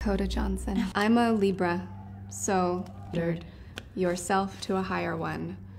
Dakota Johnson. I'm a Libra, so nerd yourself to a higher one.